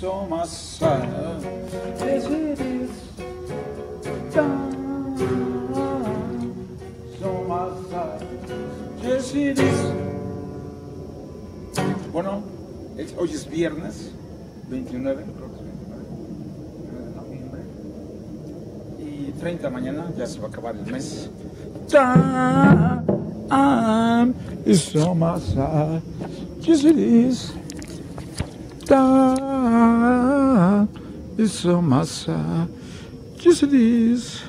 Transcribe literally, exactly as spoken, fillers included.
on my side. Yes, it is. Time is on my side. Yes, it is. Bueno, es, hoy es viernes veintinueve, creo que es veintinueve de noviembre. Y treinta mañana, ya se va a acabar el mes. Time is on my side. Yes, it is. Time is on my side. Yes, it is.